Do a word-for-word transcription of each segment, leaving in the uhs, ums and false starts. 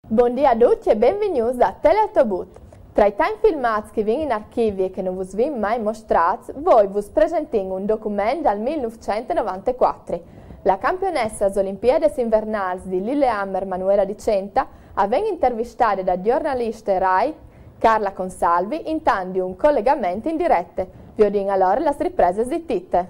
Buongiorno a tutti e benvenuti a Teleautobus. Tra i tanti filmati che vengono in archivio e che non vi vengono mai mostrati, voi vi presentiamo un documento dal millenovecentonovantaquattro. La campionessa alle Olimpiadi invernali di Lillehammer Manuela Di Centa aveva intervistato da giornalista Rai Carla Consalvi in tanto un collegamento in diretta. Vi odiamo allora le riprese di Titte.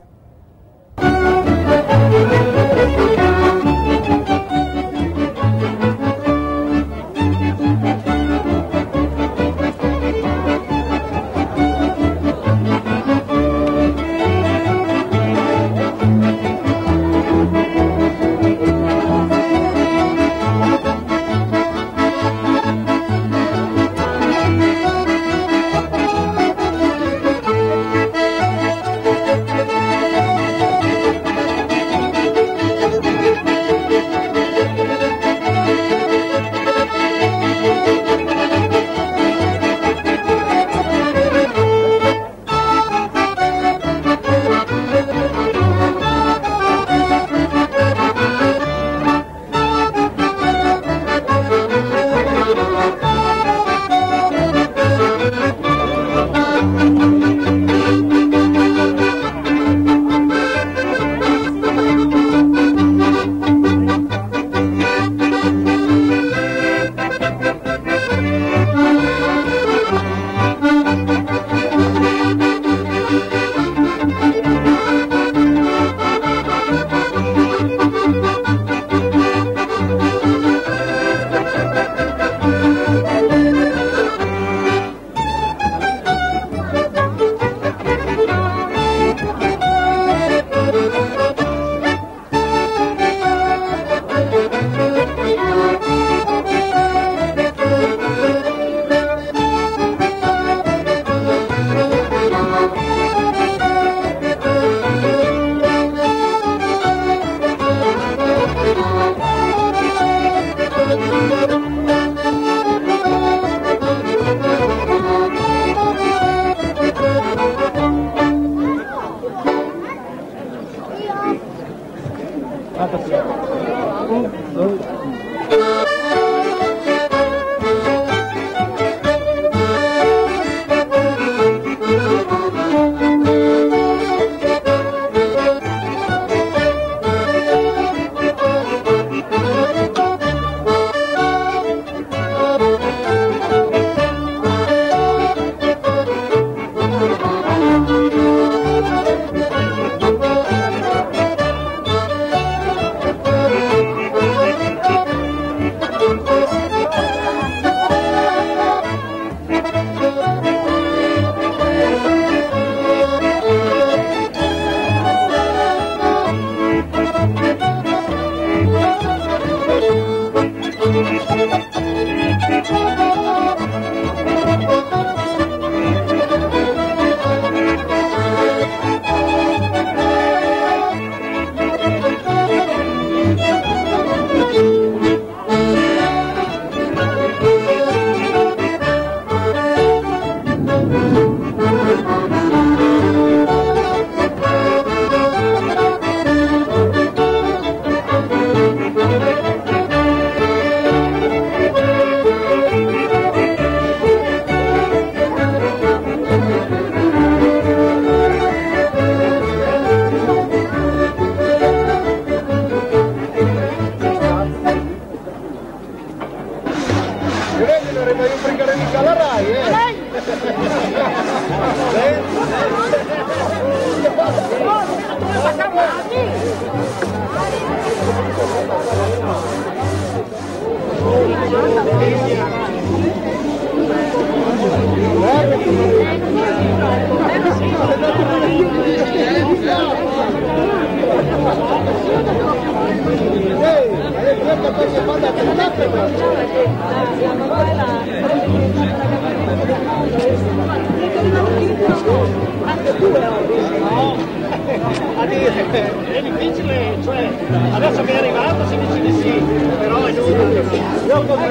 È difficile, cioè adesso che è arrivato si dice di sì, però è inutile. Io come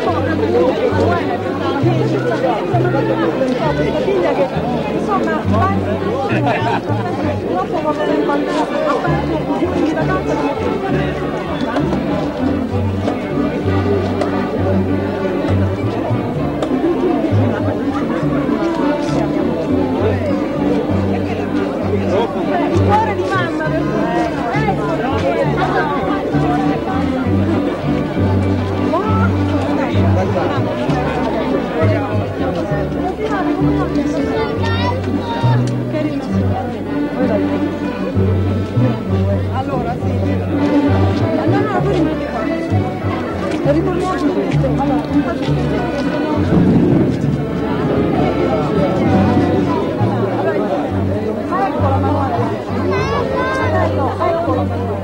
figlia che insomma dopo va bene in vacanza ritorniamo su questo. Allora, un po' di ecco la Manuela. Ecco la Manuela.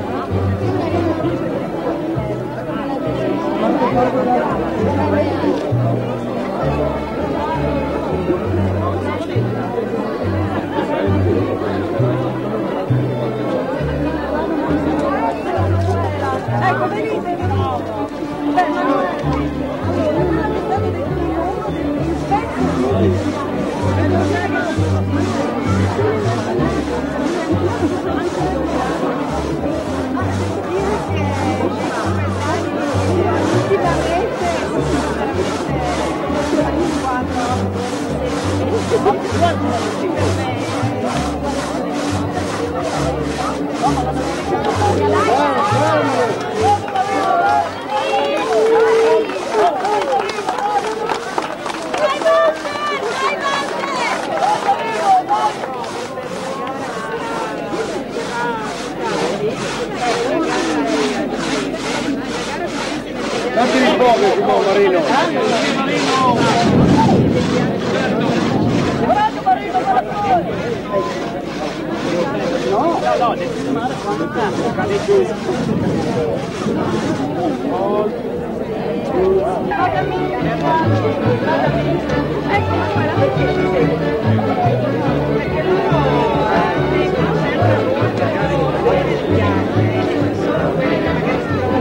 Ecco, venite, beh, Manuela, allora, uno è stato detto uno degli specchi Datti un po' che si può, Marino. No, no, devi filmare quando cade giù. ecco Manuela, perché ci sei? Perché loro dicono sempre molto sono quelli che magari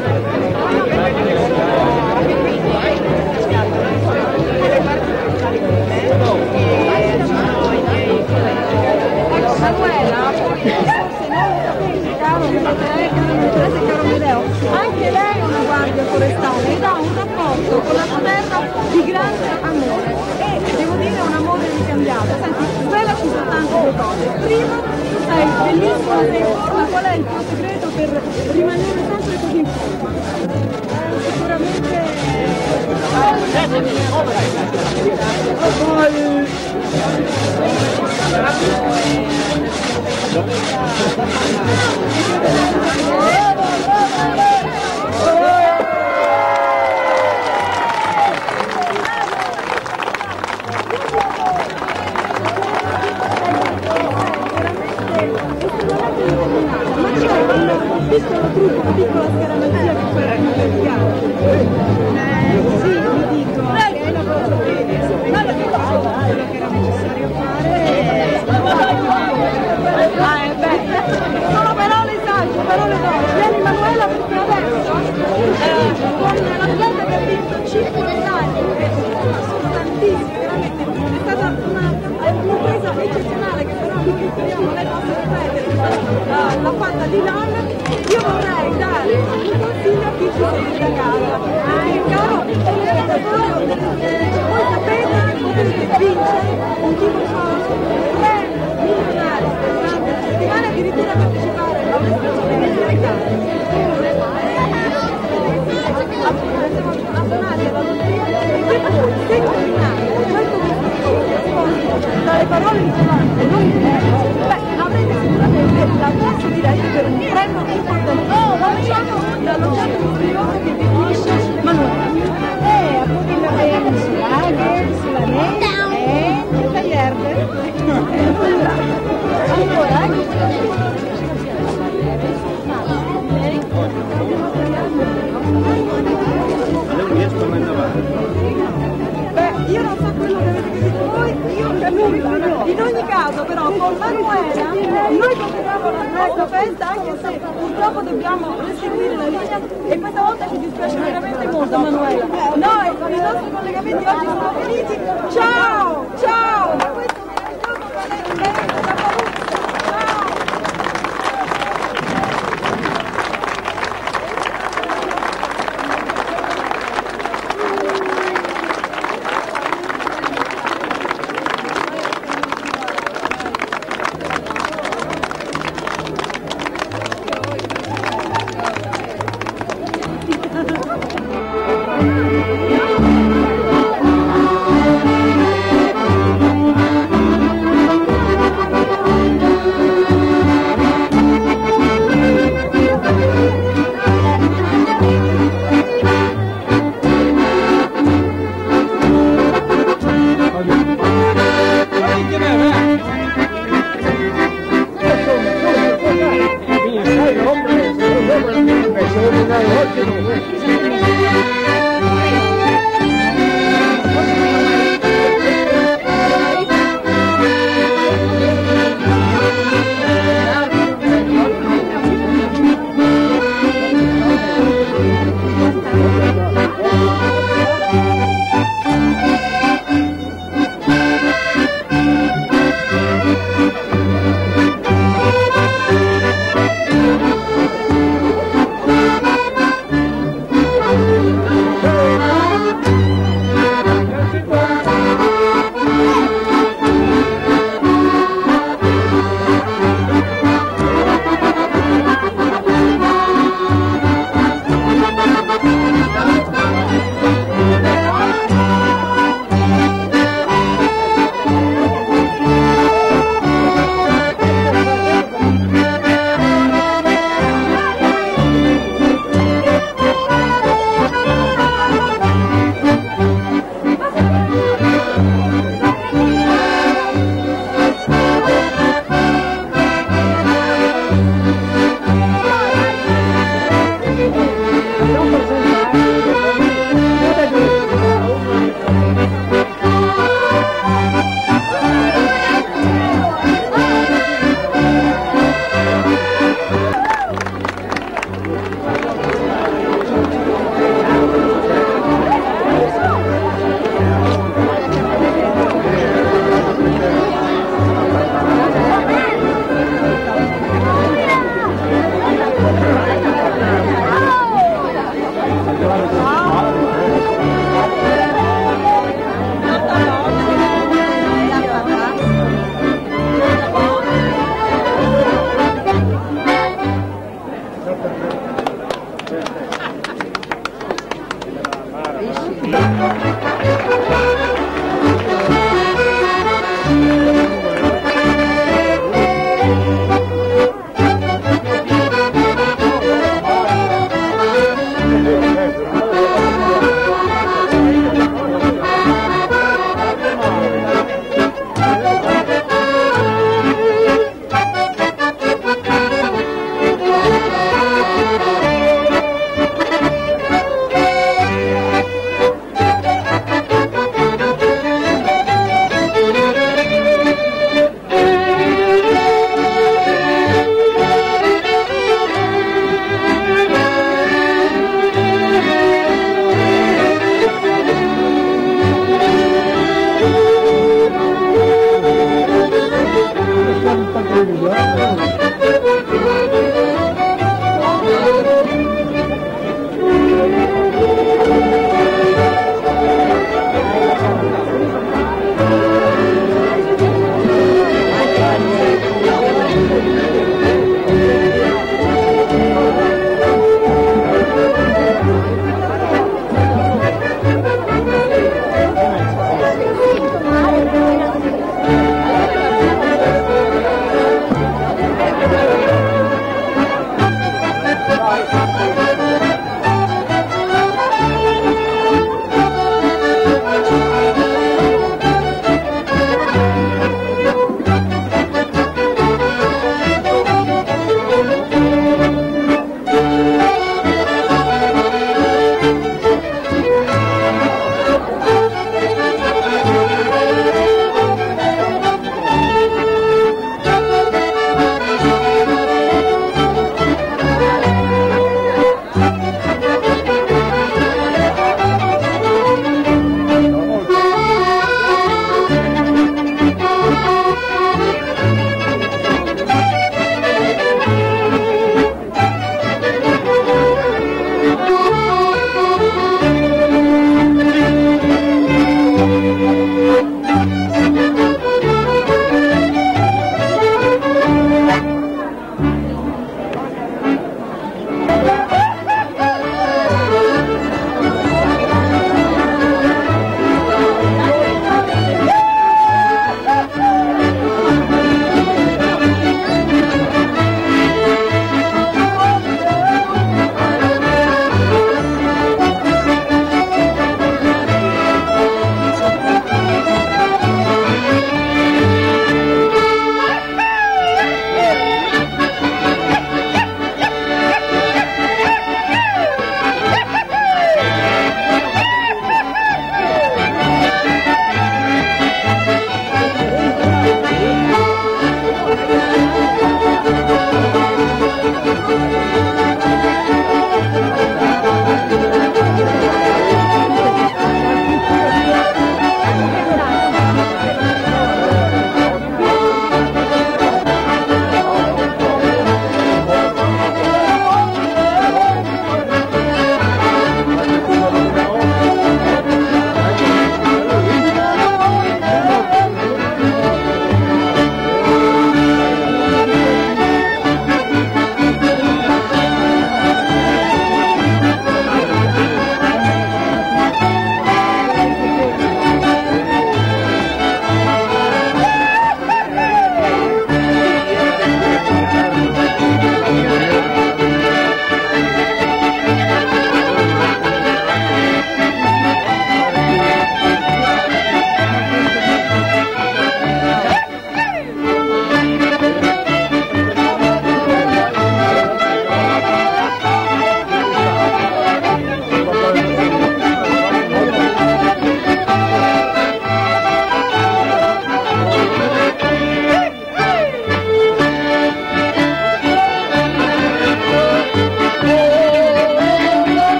Manuela, forse non lo sapete, caro Teresa e caro Medeo, anche lei è una guardia forestale ed ha un rapporto con la sua terra di grande amore e devo dire un amore ricambiato. Senti, svelaci soltanto due cose. Primo, tu sei bellissima, sei in forma, qual è il tuo segreto per rimanere sempre così in forma? Sicuramente ma c'è un piccolo trucco, una piccola scaramanzia che puoi raccontare. Eh, sì, mi dico, che hai lavorato bene, quello che era necessario fare. Ah, è bello. Sono parole sagge, parole d'oro. Vieni Manuela perché adesso, eh, con l'atleta che ha vinto cinque medaglie, che sono tantissime, veramente, è stata una, un'impresa eccezionale che però noi speriamo lei possa ripetere, uh, l'ha fatta di Lana. Io vorrei dare un consiglio a chi ci segue da casa. Eh, caro telespettatore, voi sapete, potete vincere un tipo di tre milionari durante la settimana, addirittura partecipare a una stagione di gare. Abbonati alla lotteria e voi, se indovinate questo risposto dalle parole di Giovanni e non di me, beh, avrete sicuramente l'accesso diretto per un premio importante. Oh, lanciamo dallo chat misterioso che definisce Manuela. Eh, appunto il bene sulla neve, sulla neve e tutta verde. Allora, Non riesco a andare avanti. beh, io non so quello che avete capito voi, io capisco. In ogni caso però con Manuela noi continuiamo la nostra festa anche se purtroppo dobbiamo restituire la linea e questa volta ci dispiace veramente molto Manuela. Noi con i nostri collegamenti oggi siamo felici. Ciao! Ciao! Da questo meraviglioso pianeta da Paolucci. Ciao! Sì.